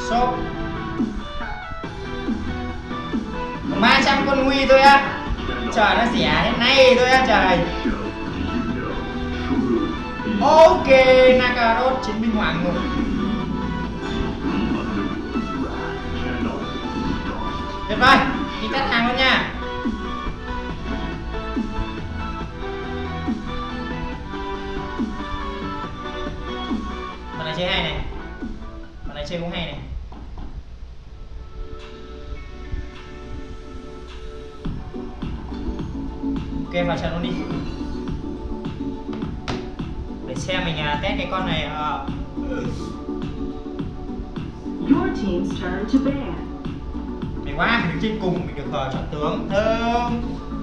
Shop 300 con Huy thôi á. Trời, nó rẻ thế này thôi á trời. Ok, Nakarot chiến binh hoàng ngục. Tuyệt vời, đi test hàng luôn nha. Phần này chơi hay này. Phần này chơi cũng hay này. Ok, vào trận luôn đi. Để xem mình test cái con này. Your team's turn to ban. May quá, mình đứng trên cùng, mình được chọn tướng thơm.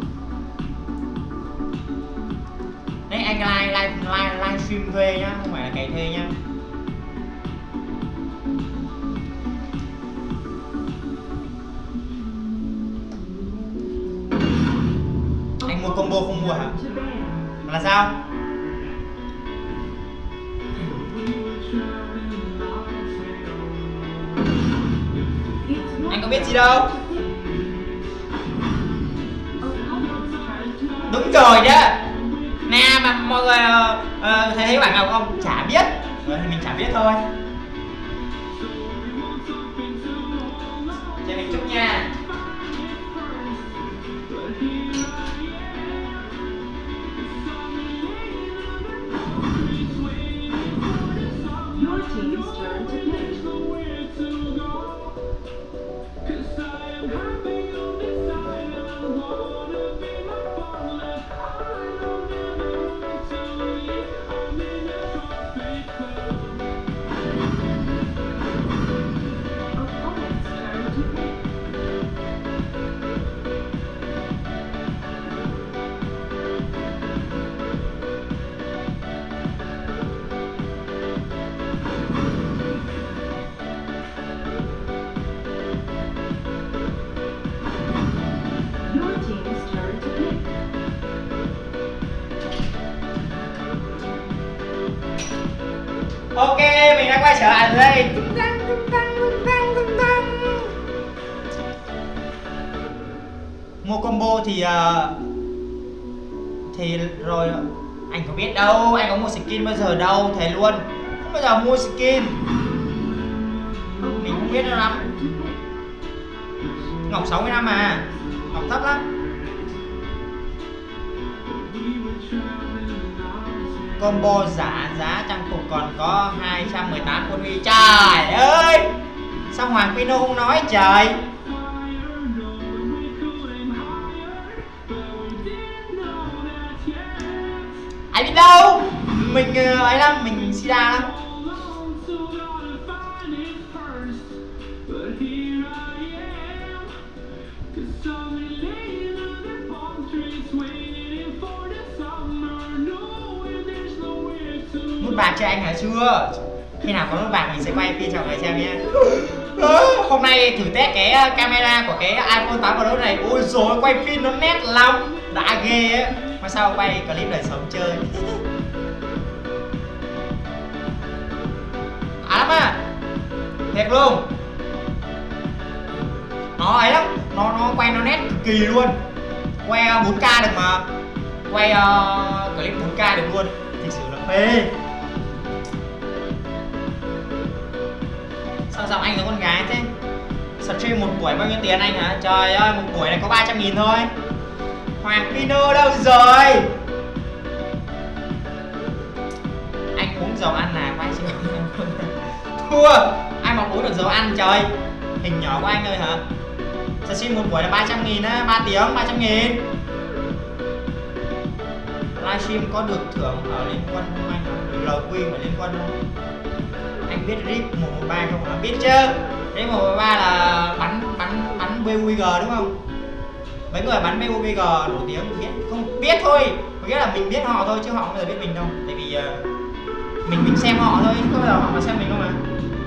Đấy, anh live stream thuê nhá, không phải là cày thuê nhá. Anh mua combo không mua hả? Là sao? Anh có biết gì đâu. Đúng rồi đó. Nè mà mọi người thấy bạn nào không? Chả biết. Rồi thì mình chả biết thôi. Cho mình chúc nha. Your team's turn to pick. Ok, mình đã quay trở lại rồi đây. Mua combo thì rồi anh có biết đâu, anh có mua skin bao giờ đâu, thề luôn. Không bao giờ mua skin. Mình không biết đâu lắm. Ngọc 65 mà. Ngọc thấp lắm. Combo giả giá trang phục còn có 218 con Huy. Trời ơi, sao Hoàng Pino không nói trời. Ai biết đâu. Mình ấy lắm, mình sida lắm. Nút bạc cho anh hả? Chưa. Khi nào có nút bạc mình sẽ quay phim cho mọi người xem nhé. Hôm nay thử test cái camera của cái iPhone 8 Plus này. Ôi dồi, quay phim nó nét lắm. Đã ghê á. Mà sao quay clip đời sống chơi. Lắm á. Thiệt luôn. Nó ấy lắm. Nó quay nó nét cực kỳ luôn. Quay 4K được mà. Quay clip 4K được luôn. Thực sự là phê. Sao giọng anh là con gái thế? Stream một buổi bao nhiêu tiền anh hả? Trời ơi, một buổi này có 300.000 thôi. Hoàng Pino đâu rồi? Anh uống dầu ăn là quay chưa? Thua. Ai mà uống được dầu ăn trời. Hình nhỏ của anh ơi hả? Stream một buổi là 300.000 á, 3 tiếng 300.000. Livestream có được thưởng ở Liên Quân không anh? LQ ở Liên Quân không? Anh biết RIP 113 không? À, biết chứ. RIP 113 là bắn BUBG đúng không? Mấy người bắn BUBG nổi tiếng biết không? Biết thôi. Có nghĩa là mình biết họ thôi chứ họ không bao giờ biết mình đâu. Tại vì mình xem họ thôi, không bao giờ họ mà xem mình đâu mà.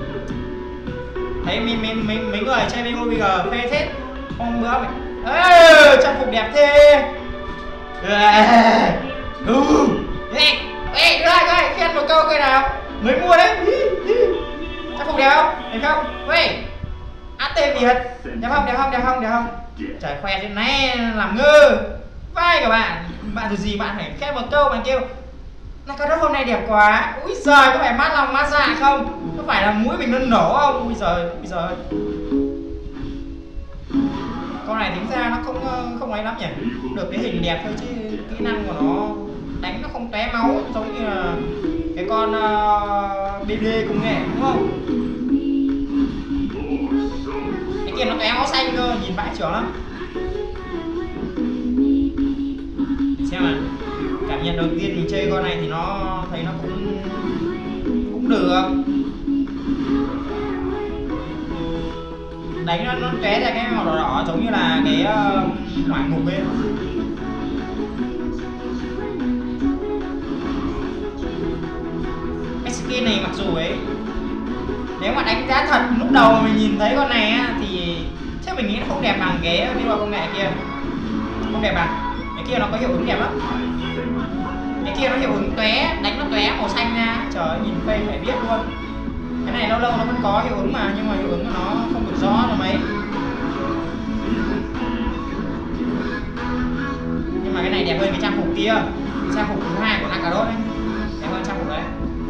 Thấy mấy người chơi BUBG phê thế. Hôm bữa mình trang phục đẹp thế. Ê, ê, coi, khen một câu coi nào. Mới mua đấy. Trang phục đẹp không? Đẹp không? Ui, AT Việt, đẹp không? Đẹp không? Đẹp không? Đẹp không? Trời, khoe trên này làm ngơ. Vai các bạn, bạn gì bạn phải khen một câu, bạn kêu Nakarot hôm nay đẹp quá. Úi giời, có phải mát lòng mát dạ không? Có phải là mũi mình nó nổ không? Úi giời. Con này tính ra nó không ấy lắm nhỉ. Được cái hình đẹp thôi chứ kỹ năng của nó đánh nó không tóe máu giống như là cái con BB công nghệ đúng không? Cái kia nó tóe máu xanh cơ, nhìn vãi chưởng lắm. Xem mà cảm nhận đầu tiên mình chơi con này thì nó thấy nó cũng được. Đánh nó tóe ra cái màu đỏ đỏ giống như là cái hỏa ngục ấy. Cái skin này mặc dù ấy, nếu mà đánh giá thật lúc đầu mình nhìn thấy con này á, thì chắc mình nghĩ nó không đẹp bằng cái video công nghệ kia, không đẹp bằng cái kia. Nó có hiệu ứng đẹp lắm, cái kia nó hiệu ứng tóe, đánh nó tóe màu xanh ra, trời ơi, nhìn phê phải biết luôn. Cái này lâu lâu nó vẫn có hiệu ứng mà, nhưng mà hiệu ứng của nó không được rõ là mấy. Nhưng mà cái này đẹp hơn cái trang phục kia, cái trang phục thứ hai của Nakarot ấy, đẹp hơn trang phục đấy.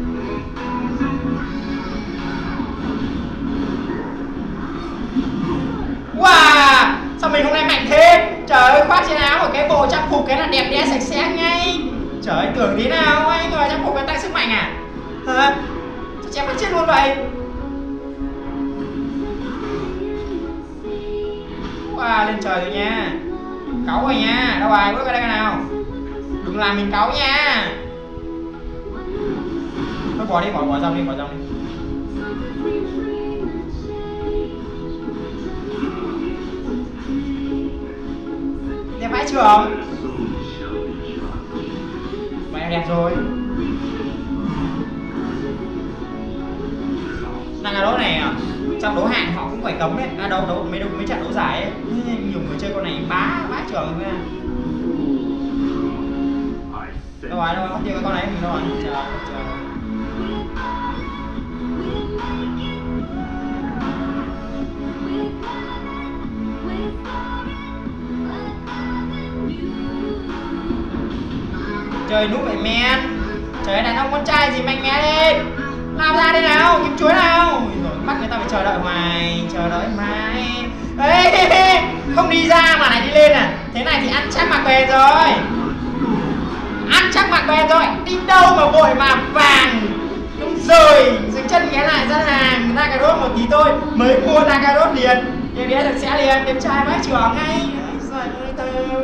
Wow, sao mình hôm nay mạnh thế? Trời ơi, khoác trên áo một cái bộ trang phục cái là đẹp đẽ sạch sẽ ngay. Trời ơi, tưởng tí nào anh người trang phục cái tăng sức mạnh à? Hả? Chém phát chết luôn vậy. Wow, lên trời rồi nha. Cáu rồi nha, đâu rồi, bước ra đây nào. Đừng làm mình cáu nha. Thôi bỏ đi, bỏ dòng đi, bỏ dòng đi. Đẹp vãi chưởng. Mày đẹp rồi. Nakarot này à, trong đấu hạng họ cũng phải cấm đấy. Đấu mấy trận đấu giải ấy. Nhiều người chơi con này bá chưởng nha. Đâu rồi, mất tiêu cái con này mình đâu rồi. Chờ. Trời núp vậy men. Trời đàn ông con trai gì mạnh mẽ lên. Lao ra đây nào, kiếm chuối nào. Rồi bắt người ta phải chờ đợi hoài, chờ đợi mãi. Ê, không đi ra mà lại đi lên à. Thế này thì ăn chắc mặc bền rồi. Ăn chắc mặc bền rồi. Đi đâu mà vội mà vàng. Đúng rồi, dừng chân ghé lại gian hàng Nakarot một tí thôi. Mới mua Nakarot liền. Đẹp đẽ thật sẽ liền, đẹp trai vãi chưởng ngay. Trời ơi thơm.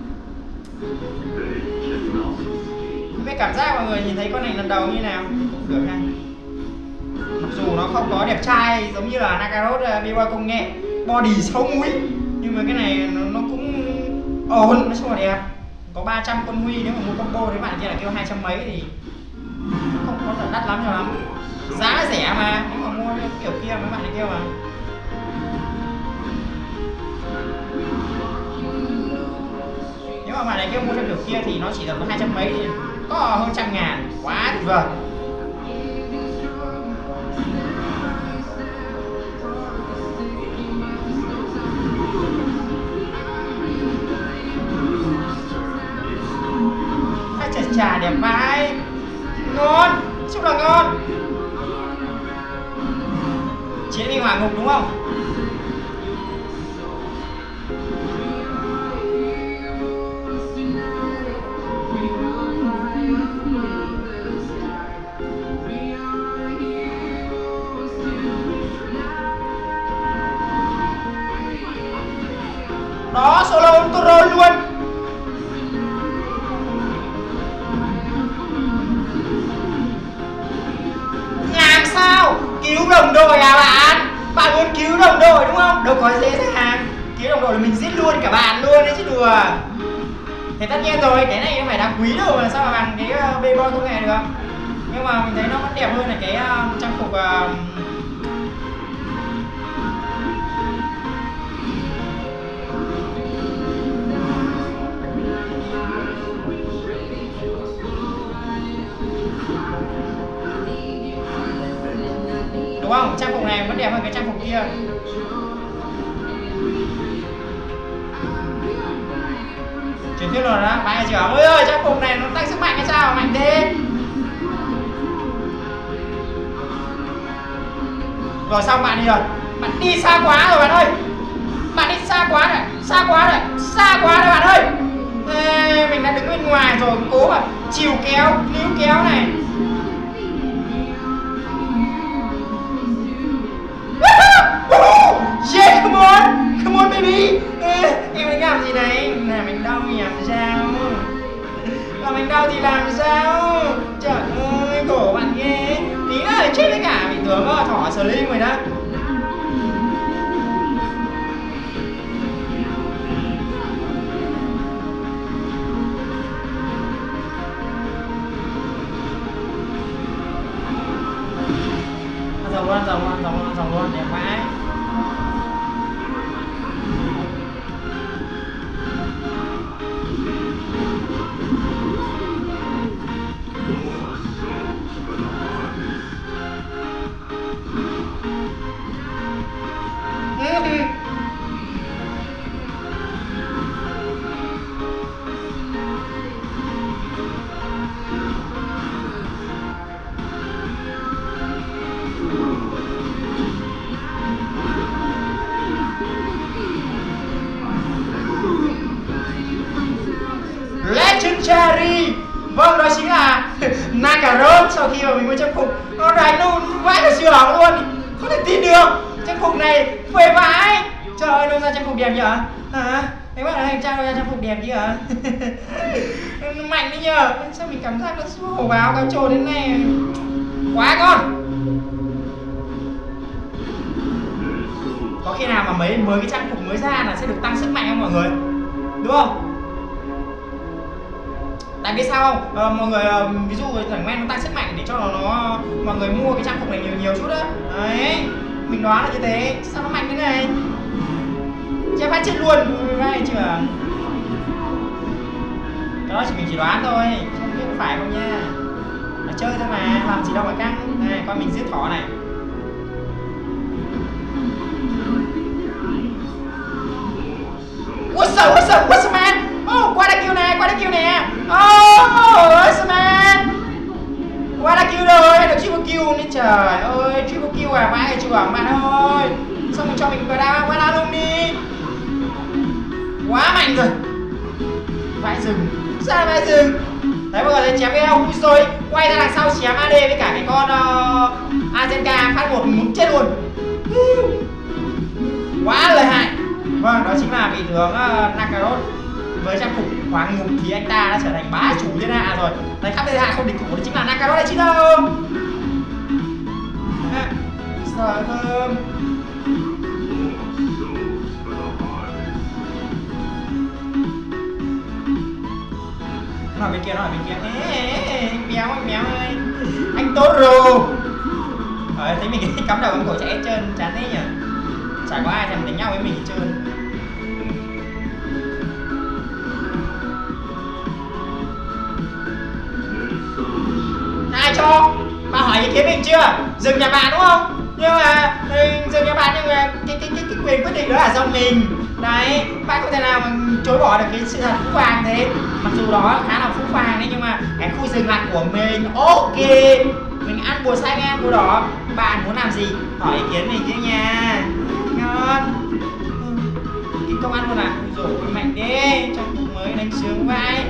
Cái cảm giác mọi người nhìn thấy con này lần đầu như nào? Được ha. Mặc dù nó không có đẹp trai giống như là Nakarot B-Boy công nghệ, body 6 múi, nhưng mà cái này nó cũng ổn, nói chung là đẹp. Có 300 con huy, nếu mà mua combo thì bạn kia là kêu 200 mấy thì không có đắt lắm cho lắm. Giá rẻ mà, nếu mà mua kiểu kia mấy bạn này kêu mà. Nếu mà bạn này kêu mua theo kiểu kia thì nó chỉ tầm có 200 mấy thì có hơn 100.000, quá tuyệt vời. Chà đẹp vãi. Ngon, chúc là ngon. Chiến binh hỏa ngục đúng không? Đó, solo control luôn. Làm sao? Cứu đồng đội à bạn? Bạn muốn cứu đồng đội đúng không? Đâu có dễ dàng. Cứu đồng đội là mình giết luôn cả bạn luôn đấy chứ đùa. Thì tất nhiên rồi, cái này nó phải đáng quý đâu mà sao mà bằng cái B-Boy công nghệ được. Nhưng mà mình thấy nó vẫn đẹp hơn là cái trang phục đúng không? Trang phục này vẫn đẹp hơn cái trang phục kia. Truyền thuyết rồi đó, bạn chỉ bảo ôi ơi trang phục này nó tăng sức mạnh hay sao, mạnh thế. Rồi xong bạn đi rồi, bạn đi xa quá rồi bạn ơi, bạn đi xa quá rồi, xa quá rồi, xa quá rồi bạn ơi. Ê, mình đã đứng bên ngoài rồi, cố mà chiều kéo, níu kéo này. Yeah, come on baby. Em đánh làm gì này? Là mình đau thì làm sao? Là mình đau thì làm sao? Trời ơi, cổ bạn ghê. Tí nữa là chết với cả bị tướng thỏ Slim rồi đó. Dòng luôn, đẹp vãi. Legendary. Vâng, đó chính là Nakaroth sau khi mà mình mua trang phục. Nó đánh nó vãi cả siêu lỏng luôn. Không thể tin được. Trang phục này phê vãi. Trời ơi, đâu ra trang phục đẹp nhở? Hả? Mấy bạn hành trang đâu ra trang phục đẹp chứ hả? Mạnh đấy nhờ. Sao mình cảm giác nó hổ báo cao trồ đến này. Quá con. Có khi nào mà mới cái trang phục mới ra là sẽ được tăng sức mạnh không mọi người? Đúng không? Tại biết sao không? Mọi người ví dụ thằng men nó tăng sức mạnh để cho nó mọi người mua cái trang phục này nhiều chút á. Đấy, mình đoán là như thế. Sao nó mạnh thế này? Chắc phát chết luôn, vai chưa? Đó mình chỉ đoán thôi, không biết có phải không nha. Nó chơi thôi mà, làm gì đâu mà căng. Này, coi mình giết thỏ này. What's up man? Oh, qua kill nè. Oh, what's man? Qua kill rồi, được triple kill nên trời ơi, triple kill à, vãi chưa bạn ơi. Sao mình cho mình vào đá qua đá luôn đi. Quá mạnh rồi. Vãi rừng. Sao vãi rừng? Đấy mọi người thấy chém cái không? Ui rồi, quay ra đằng sau chém AD với cả cái con Azenka phát 1 muốn chết luôn. Quá lợi hại. Vâng, đó chính là vị tướng Nakaroth. Với trang phục hoàng ngục thì anh ta đã trở thành bá chủ thiên hạ rồi. Đấy, khắp thiên hạ không địch thủ, đó chính là Nakaroth đấy chứ đâu. Sợ thơm. Nó ở bên kia. Anh béo ơi. Anh tốt rồi. Thấy mình cắm đầu cắm cổ chạy hết trơn, chán thế nhỉ. Chả có ai thèm đánh nhau với mình hết trơn. Ai cho? Bà hỏi ý kiến mình chưa? Dừng nhà bạn đúng không? Nhưng mà dừng nhà bạn nhưng mà cái quyền quyết định đó là do mình. Đấy, bạn không thể nào mà chối bỏ được cái sự thật phũ phàng thế. Mặc dù đó khá là phũ phàng đấy nhưng mà cái khu rừng là của mình. Ok, mình ăn bùa xanh ăn bùa đỏ. Bạn muốn làm gì? Hỏi ý kiến mình chứ nha. Ngon. Cái công ăn luôn à? Rồi mạnh đi, trang phục mới đánh sướng vai.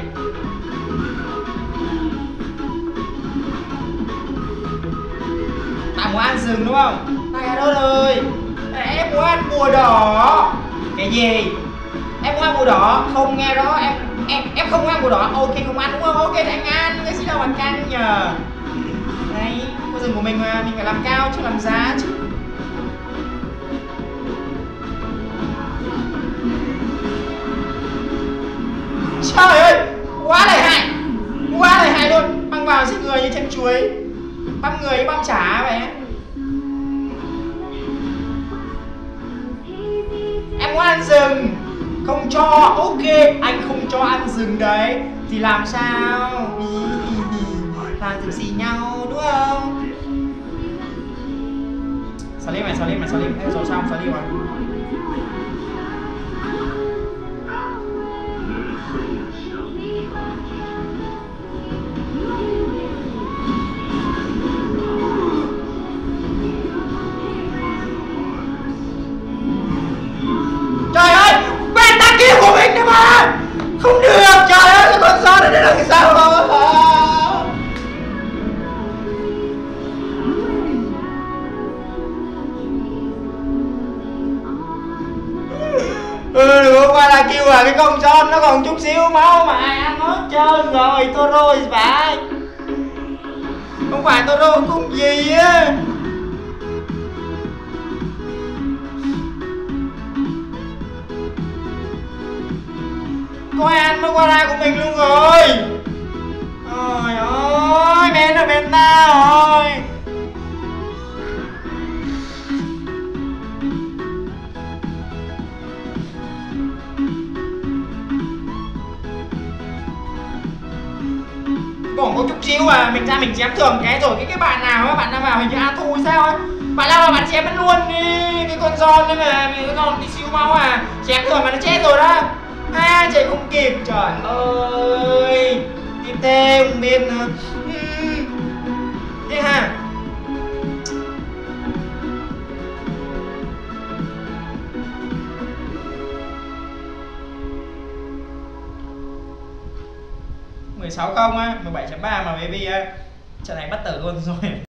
Bạn muốn ăn rừng đúng không? Này đâu rồi? Em muốn ăn bùa đỏ. Cái gì? Em muốn ăn bùa đỏ? Không nghe rõ, em không ăn bùa đỏ. Ok không ăn đúng không? Ok thì anh ăn, cái gì đâu mà căng nhờ. Đấy, khu rừng của mình mà mình phải làm cao chứ làm giá chứ. Trời ơi, quá lợi hại luôn, băng vào giết người như chân chuối, băm người băm chả vậy. Em muốn ăn rừng, không cho, ok, anh không cho ăn rừng đấy, thì làm sao? Làm rừng xì nhau đúng không? Salim này, Salim. Ê, rồi xong, Salim rồi. Trời ơi, beta kill của mình đấy mà. Không được, trời ơi, cái con gió này là cái sao không? Đừng có qua là kêu cái con John nó còn chút xíu máu mà ai ăn hết trơn rồi. Toro thì phải, không phải Toro cũng gì á. Có ai ăn nó qua ra của mình luôn rồi. Trời ơi, bên là bên ta rồi. Còn có chút xíu à, mình ra mình chém thường cái rồi cái bạn nào á, bạn nào vào hình như A Thu sao á, bạn nào mà bạn chém nó luôn đi cái con John đấy mà mình còn đi siêu máu à, chém thường mà nó chết rồi đó. Chạy không kịp, trời ơi, tiếp theo không biết nữa. Thế ha. .16 không á, 17.3 mà baby trận này bắt tử luôn rồi.